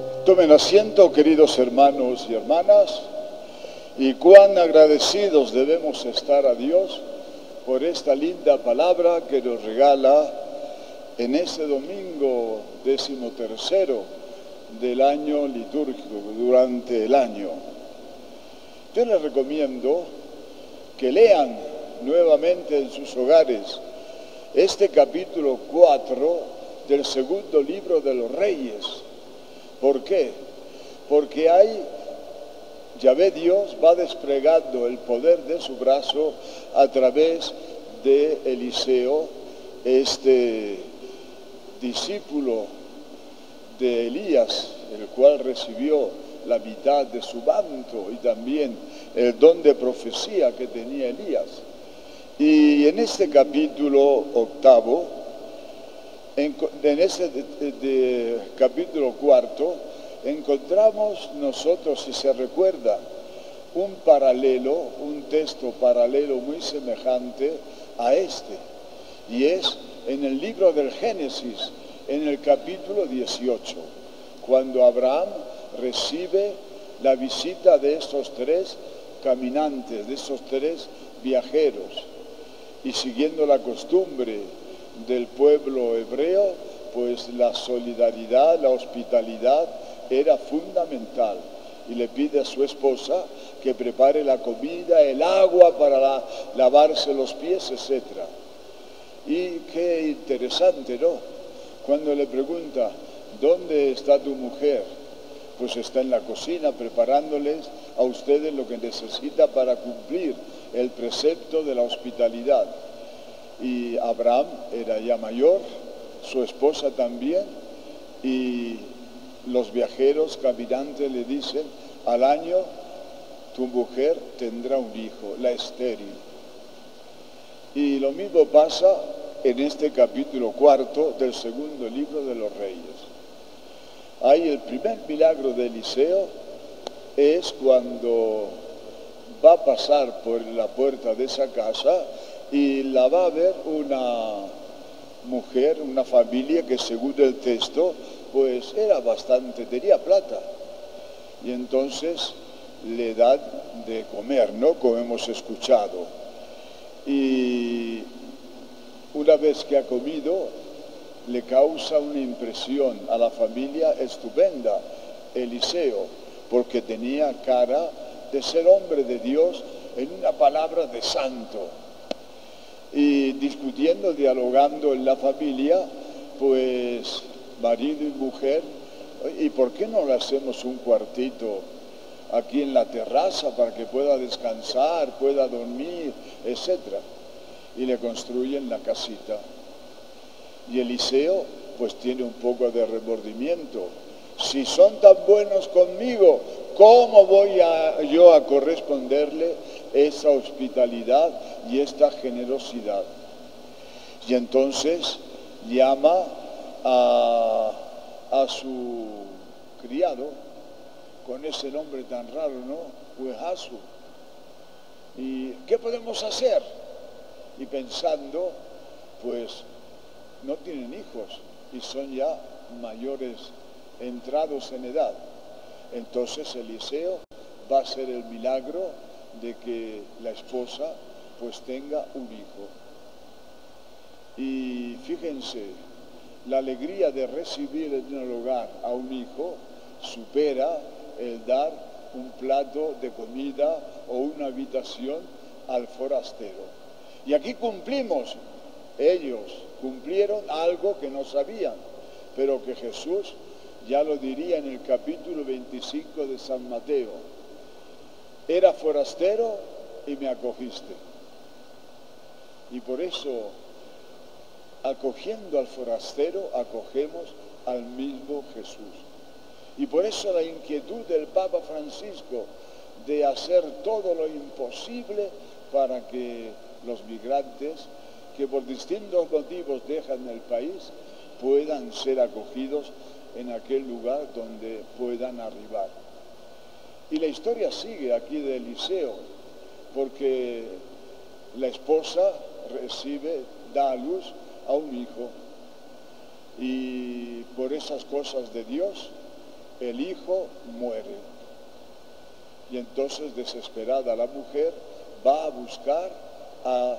Tomen asiento, queridos hermanos y hermanas, y cuán agradecidos debemos estar a Dios por esta linda palabra que nos regala en este domingo 13º del año litúrgico, durante el año. Yo les recomiendo que lean nuevamente en sus hogares este capítulo 4 del segundo libro de los Reyes. ¿Por qué? Porque Yahvé Dios va desplegando el poder de su brazo a través de Eliseo, este discípulo de Elías, el cual recibió la mitad de su manto y también el don de profecía que tenía Elías. Y en este capítulo 8, en este capítulo 4, encontramos nosotros, si se recuerda, un texto paralelo muy semejante a este, y es en el libro del Génesis, en el capítulo 18, cuando Abraham recibe la visita de estos tres caminantes, de estos tres viajeros, y siguiendo la costumbre del pueblo hebreo, pues la solidaridad, la hospitalidad era fundamental, y le pide a su esposa que prepare la comida, el agua para lavarse los pies, etc. Y qué interesante, ¿no? Cuando le pregunta, ¿dónde está tu mujer? Pues está en la cocina preparándoles a ustedes lo que necesita para cumplir el precepto de la hospitalidad. Y Abraham era ya mayor, su esposa también, y los viajeros caminantes le dicen, al año tu mujer tendrá un hijo, la estéril. Y lo mismo pasa en este capítulo 4 del segundo libro de los Reyes. Ahí el primer milagro de Eliseo es cuando va a pasar por la puerta de esa casa y la va a ver una mujer, una familia que según el texto, pues era bastante, tenía plata. Y entonces le dan de comer, ¿no? Como hemos escuchado. Y una vez que ha comido, le causa una impresión a la familia estupenda, Eliseo, porque tenía cara de ser hombre de Dios, en una palabra de santo. Y discutiendo, dialogando en la familia, pues marido y mujer, ¿y por qué no le hacemos un cuartito aquí en la terraza para que pueda descansar, pueda dormir, etcétera? Y le construyen la casita. Y Eliseo pues tiene un poco de remordimiento. Si son tan buenos conmigo, ¿cómo voy yo a corresponderle esa hospitalidad y esta generosidad? Y entonces llama a su criado, con ese nombre tan raro, ¿no? Gehazi. ¿Y qué podemos hacer? Y pensando, pues no tienen hijos y son ya mayores, entrados en edad. Entonces Eliseo va a hacer el milagro de que la esposa pues tenga un hijo. Y fíjense, la alegría de recibir en el hogar a un hijo supera el dar un plato de comida o una habitación al forastero. Y aquí cumplimos, ellos cumplieron algo que no sabían, pero que Jesús ya lo diría en el capítulo 25 de San Mateo. Era forastero y me acogiste. Y por eso, acogiendo al forastero, acogemos al mismo Jesús. Y por eso la inquietud del Papa Francisco de hacer todo lo imposible para que los migrantes que por distintos motivos dejan el país puedan ser acogidos en aquel lugar donde puedan arribar. Y la historia sigue aquí de Eliseo, porque la esposa da a luz a un hijo, y por esas cosas de Dios, el hijo muere. Y entonces, desesperada la mujer, va a buscar a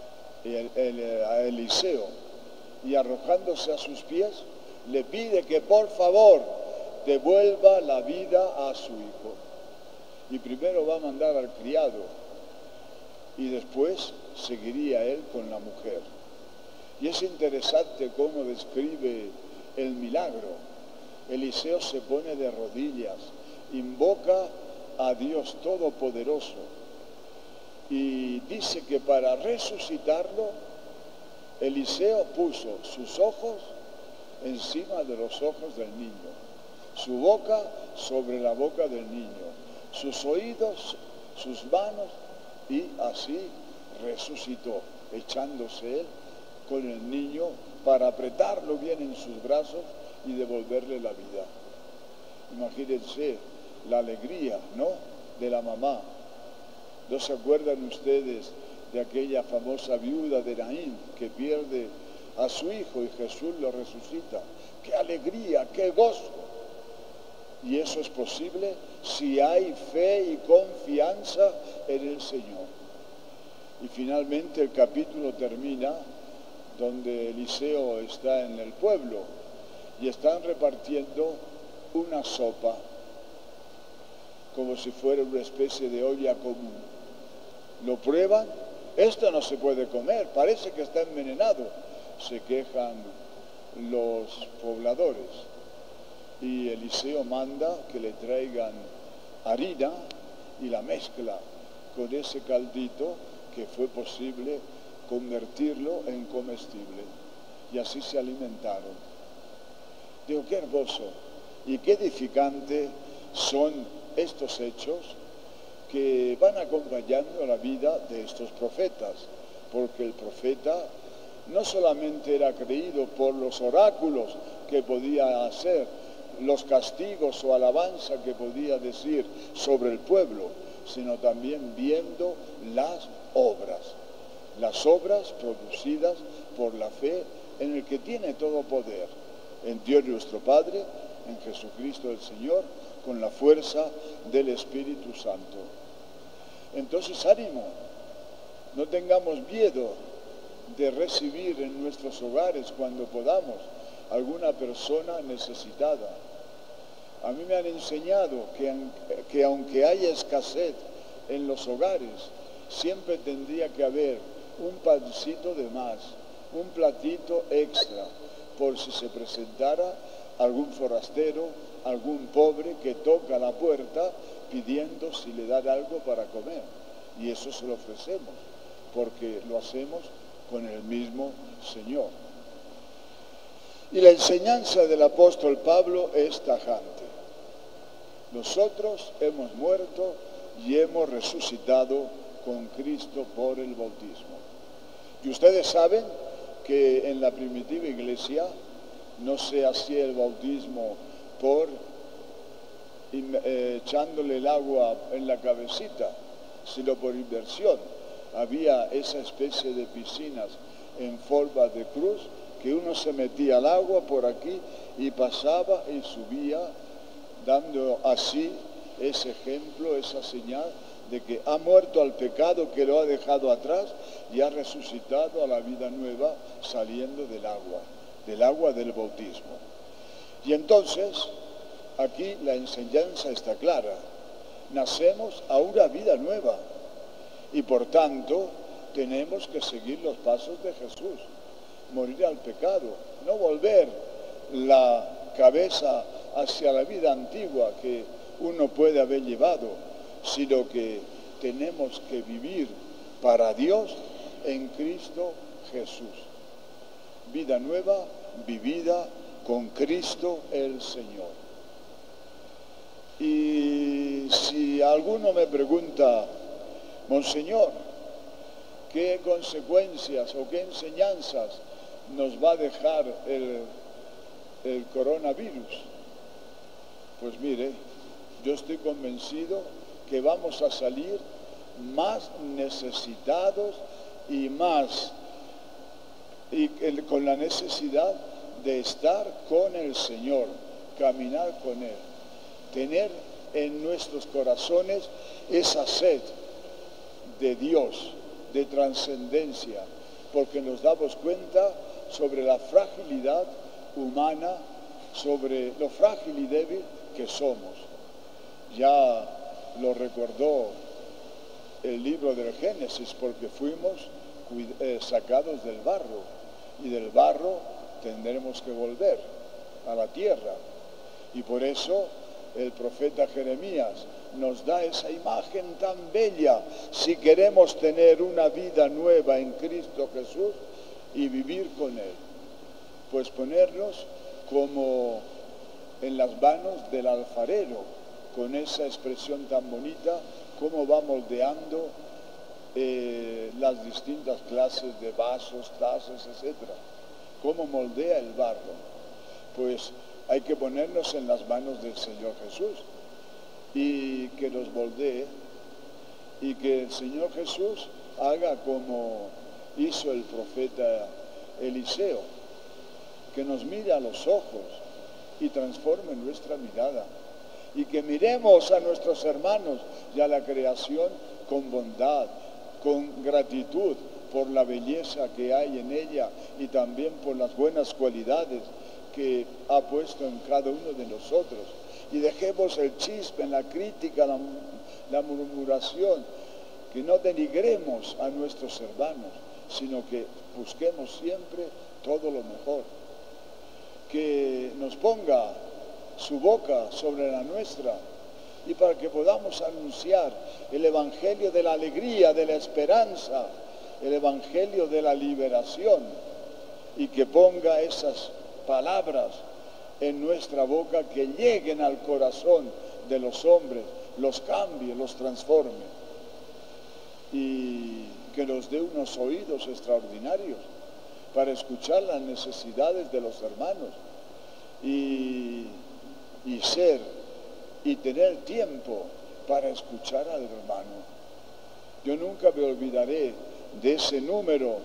Eliseo, y arrojándose a sus pies, le pide que por favor devuelva la vida a su hijo. Y primero va a mandar al criado, y después seguiría él con la mujer. Y es interesante cómo describe el milagro. Eliseo se pone de rodillas, invoca a Dios Todopoderoso y dice que para resucitarlo, Eliseo puso sus ojos encima de los ojos del niño, su boca sobre la boca del niño, sus oídos, sus manos, y así resucitó, echándose él con el niño para apretarlo bien en sus brazos y devolverle la vida. Imagínense la alegría, ¿no?, de la mamá. ¿No se acuerdan ustedes de aquella famosa viuda de Naín que pierde a su hijo y Jesús lo resucita? ¡Qué alegría, qué gozo! Y eso es posible si hay fe y confianza en el Señor. Y finalmente el capítulo termina donde Eliseo está en el pueblo y están repartiendo una sopa, como si fuera una especie de olla común. Lo prueban, esto no se puede comer, parece que está envenenado, se quejan los pobladores. Y Eliseo manda que le traigan harina y la mezcla con ese caldito, que fue posible convertirlo en comestible. Y así se alimentaron. Digo, qué hermoso y qué edificante son estos hechos que van acompañando la vida de estos profetas, porque el profeta no solamente era creído por los oráculos que podía hacer, los castigos o alabanza que podía decir sobre el pueblo, sino también viendo las obras producidas por la fe en el que tiene todo poder, en Dios nuestro Padre, en Jesucristo el Señor, con la fuerza del Espíritu Santo. Entonces, ánimo, no tengamos miedo de recibir en nuestros hogares, cuando podamos, alguna persona necesitada. A mí me han enseñado que aunque haya escasez en los hogares, siempre tendría que haber un pancito de más, un platito extra, por si se presentara algún forastero, algún pobre que toca la puerta pidiendo si le dan algo para comer. Y eso se lo ofrecemos, porque lo hacemos con el mismo Señor. Y la enseñanza del apóstol Pablo es tajante. Nosotros hemos muerto y hemos resucitado con Cristo por el bautismo. Y ustedes saben que en la primitiva iglesia no se hacía el bautismo por echándole el agua en la cabecita, sino por inmersión. Había esa especie de piscinas en forma de cruz, que uno se metía al agua por aquí y pasaba y subía, dando así ese ejemplo, esa señal de que ha muerto al pecado que lo ha dejado atrás y ha resucitado a la vida nueva saliendo del agua del bautismo. Y entonces, aquí la enseñanza está clara. Nacemos a una vida nueva y por tanto tenemos que seguir los pasos de Jesús. Morir al pecado, no volver la cabeza hacia la vida antigua que uno puede haber llevado, sino que tenemos que vivir para Dios en Cristo Jesús. Vida nueva, vivida con Cristo el Señor. Y si alguno me pregunta, Monseñor, ¿qué consecuencias o qué enseñanzas nos va a dejar el coronavirus? Pues mire, yo estoy convencido que vamos a salir más necesitados y con la necesidad de estar con el Señor, caminar con Él. tener en nuestros corazones esa sed de Dios, de trascendencia, porque nos damos cuenta sobre la fragilidad humana, sobre lo frágil y débil que somos. Ya lo recordó el libro del Génesis, porque fuimos sacados del barro, y del barro tendremos que volver a la tierra. Y por eso el profeta Jeremías nos da esa imagen tan bella, si queremos tener una vida nueva en Cristo Jesús y vivir con Él, pues ponernos como en las manos del alfarero, con esa expresión tan bonita, cómo va moldeando las distintas clases de vasos, tazas, etc. Cómo moldea el barro. Pues hay que ponernos en las manos del Señor Jesús y que nos moldee, y que el Señor Jesús haga como hizo el profeta Eliseo, que nos mire a los ojos y transforme nuestra mirada, y que miremos a nuestros hermanos y a la creación con bondad, con gratitud por la belleza que hay en ella y también por las buenas cualidades que ha puesto en cada uno de nosotros. Y dejemos el chisme, la crítica, la murmuración, que no denigremos a nuestros hermanos, sino que busquemos siempre todo lo mejor. Que nos ponga su boca sobre la nuestra, y para que podamos anunciar el evangelio de la alegría, de la esperanza, el evangelio de la liberación, y que ponga esas palabras en nuestra boca que lleguen al corazón de los hombres, los cambie, los transforme, y que nos dé unos oídos extraordinarios para escuchar las necesidades de los hermanos y ser y tener tiempo para escuchar al hermano. Yo nunca me olvidaré de ese número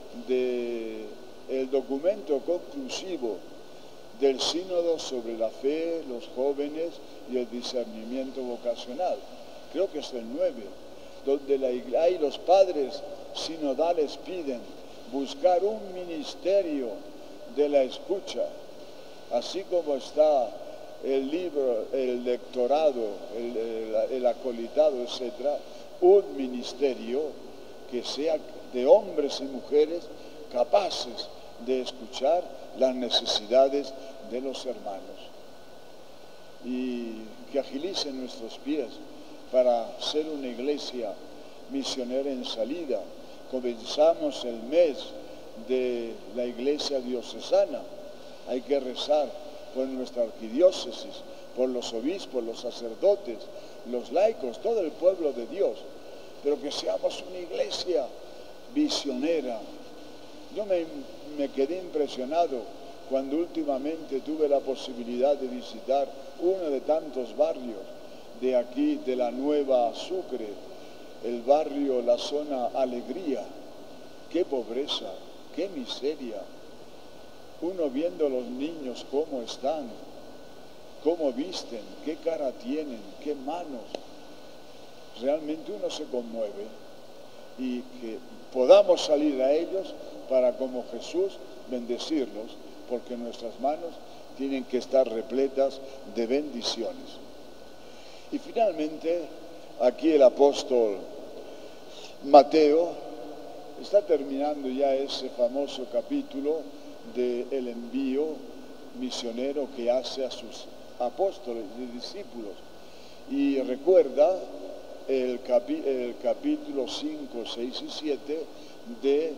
del documento conclusivo del sínodo sobre la fe, los jóvenes y el discernimiento vocacional. Creo que es el 9, donde ahí los padres sinodales piden buscar un ministerio de la escucha, así como está el libro, el lectorado, el acolitado, etc., un ministerio que sea de hombres y mujeres capaces de escuchar las necesidades de los hermanos, y que agilicen nuestros pies para ser una iglesia misionera en salida. Comenzamos el mes de la iglesia diocesana. Hay que rezar por nuestra arquidiócesis, por los obispos, los sacerdotes, los laicos, todo el pueblo de Dios, pero que seamos una iglesia visionera. Yo me quedé impresionado cuando últimamente tuve la posibilidad de visitar uno de tantos barrios de aquí, de la Nueva Sucre, el barrio, la zona Alegría. Qué pobreza, qué miseria. Uno viendo los niños cómo están, cómo visten, qué cara tienen, qué manos. Realmente uno se conmueve, y que podamos salir a ellos para, como Jesús, bendecirlos, porque nuestras manos tienen que estar repletas de bendiciones. Y finalmente, aquí el apóstol Mateo está terminando ya ese famoso capítulo del envío misionero que hace a sus apóstoles y discípulos, y recuerda el capítulo 5, 6 y 7 de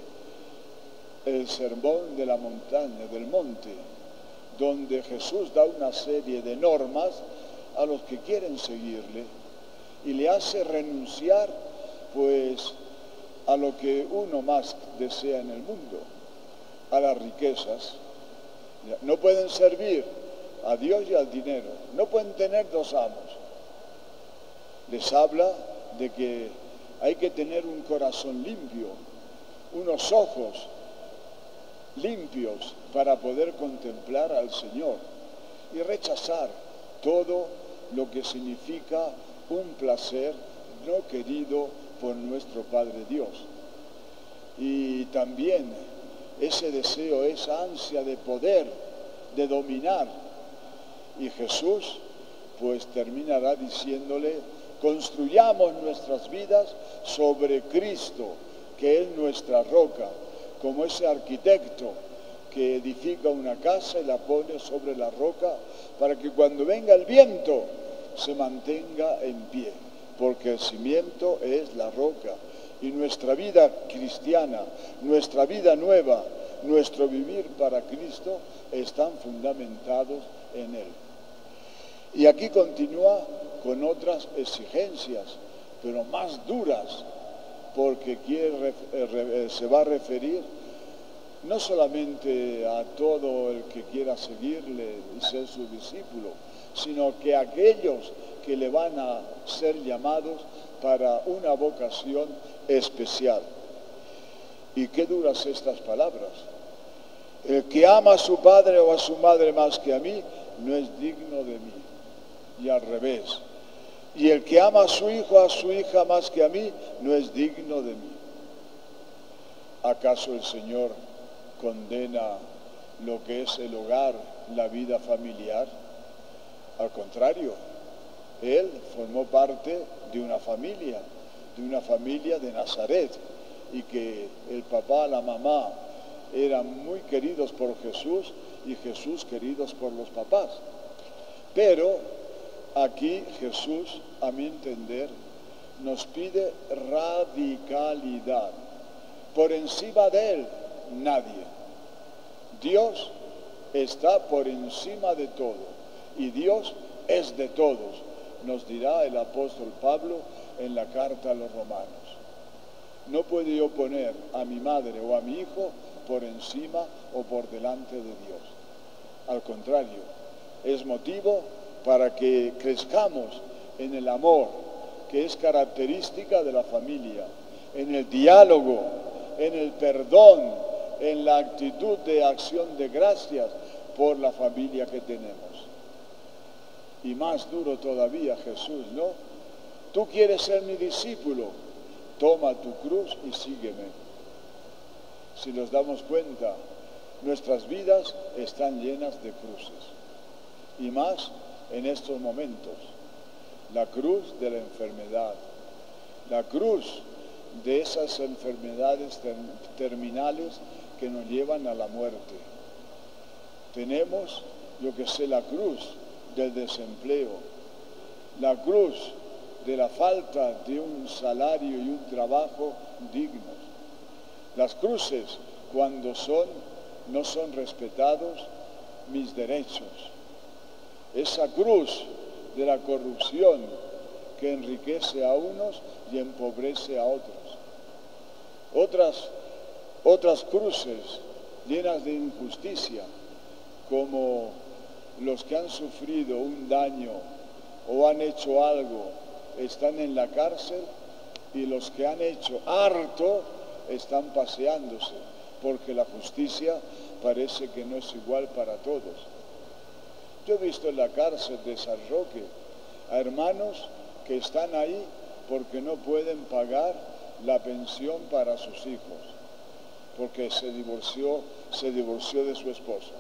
el sermón de la montaña, del monte, donde Jesús da una serie de normas a los que quieren seguirle y le hace renunciar pues a lo que uno más desea en el mundo, a las riquezas. No pueden servir a Dios y al dinero, no pueden tener dos amos. Les habla de que hay que tener un corazón limpio, unos ojos limpios para poder contemplar al Señor y rechazar todo lo que significa un placer no querido por nuestro Padre Dios. Y también ese deseo, esa ansia de poder, de dominar. Y Jesús pues terminará diciéndole: construyamos nuestras vidas sobre Cristo, que es nuestra roca, como ese arquitecto que edifica una casa y la pone sobre la roca para que cuando venga el viento se mantenga en pie, porque el cimiento es la roca. Y nuestra vida cristiana, nuestra vida nueva, nuestro vivir para Cristo están fundamentados en Él. Y aquí continúa con otras exigencias, pero más duras, porque se va a referir no solamente a todo el que quiera seguirle y ser su discípulo, sino que a aquellos que le van a ser llamados para una vocación especial. Y qué duras estas palabras. El que ama a su padre o a su madre más que a mí, no es digno de mí. Y al revés. Y el que ama a su hijo o a su hija más que a mí, no es digno de mí. ¿Acaso el Señor condena lo que es el hogar, la vida familiar? Al contrario, Él formó parte de una familia de Nazaret, y que el papá, la mamá eran muy queridos por Jesús y Jesús queridos por los papás. Pero aquí Jesús, a mi entender, nos pide radicalidad. Por encima de Él, nadie. Dios está por encima de todo y Dios es de todos, nos dirá el apóstol Pablo en la carta a los Romanos. No puedo yo poner a mi madre o a mi hijo por encima o por delante de Dios. Al contrario, es motivo para que crezcamos en el amor, que es característica de la familia, en el diálogo, en el perdón, en la actitud de acción de gracias por la familia que tenemos. Y más duro todavía Jesús, ¿no? Tú quieres ser mi discípulo, toma tu cruz y sígueme. Si nos damos cuenta, nuestras vidas están llenas de cruces. Y más en estos momentos. La cruz de la enfermedad, la cruz de esas enfermedades terminales que nos llevan a la muerte. Tenemos, yo que sé, la cruz del desempleo, la cruz de la falta de un salario y un trabajo dignos. Las cruces cuando no son respetados mis derechos. Esa cruz de la corrupción que enriquece a unos y empobrece a otros. Otras cruces llenas de injusticia, como los que han sufrido un daño o han hecho algo están en la cárcel, y los que han hecho harto están paseándose, porque la justicia parece que no es igual para todos. Yo he visto en la cárcel de San Roque a hermanos que están ahí porque no pueden pagar la pensión para sus hijos, porque se divorció de su esposa.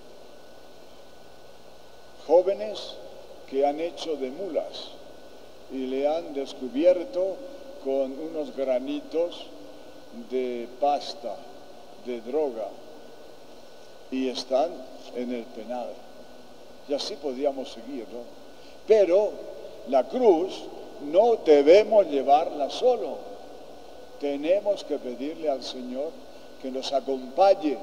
Jóvenes que han hecho de mulas y le han descubierto con unos granitos de pasta, de droga, y están en el penal. Y así podíamos seguir, ¿no? Pero la cruz no debemos llevarla solo. Tenemos que pedirle al Señor que nos acompañe,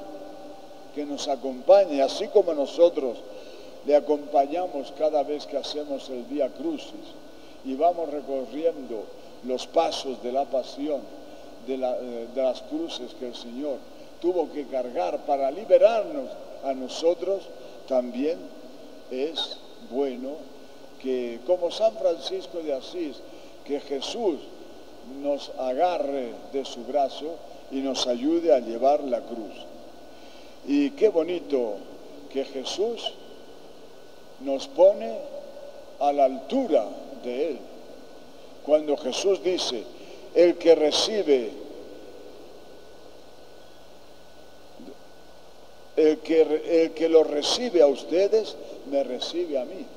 así como nosotros le acompañamos cada vez que hacemos el Vía Crucis y vamos recorriendo los pasos de la pasión, de las cruces que el Señor tuvo que cargar para liberarnos a nosotros. También es bueno que, como San Francisco de Asís, que Jesús nos agarre de su brazo y nos ayude a llevar la cruz. Y qué bonito que Jesús nos pone a la altura de Él. Cuando Jesús dice, el que lo recibe a ustedes, me recibe a mí.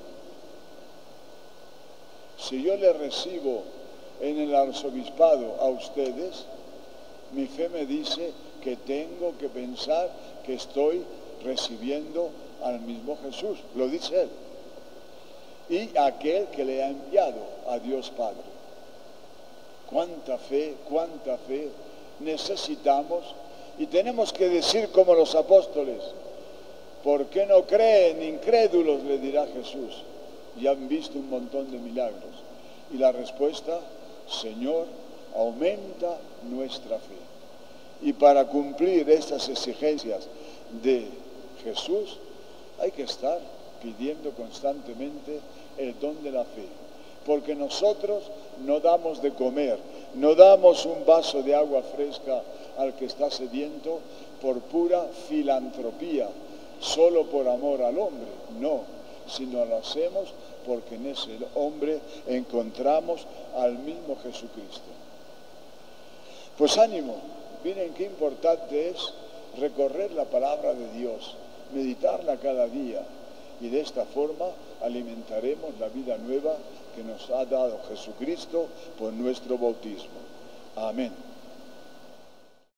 Si yo le recibo en el arzobispado a ustedes, mi fe me dice que tengo que pensar que estoy recibiendo al mismo Jesús, lo dice Él, y aquel que le ha enviado, a Dios Padre. Cuánta fe necesitamos, y tenemos que decir como los apóstoles, ¿por qué no creen, incrédulos? Le dirá Jesús, y han visto un montón de milagros. Y la respuesta, Señor, aumenta nuestra fe. Y para cumplir estas exigencias de Jesús, hay que estar pidiendo constantemente el don de la fe. Porque nosotros no damos de comer, no damos un vaso de agua fresca al que está sediento por pura filantropía, solo por amor al hombre. No, sino lo hacemos porque en ese hombre encontramos al mismo Jesucristo. Pues ánimo, miren qué importante es recorrer la palabra de Dios, meditarla cada día, y de esta forma alimentaremos la vida nueva que nos ha dado Jesucristo por nuestro bautismo. Amén.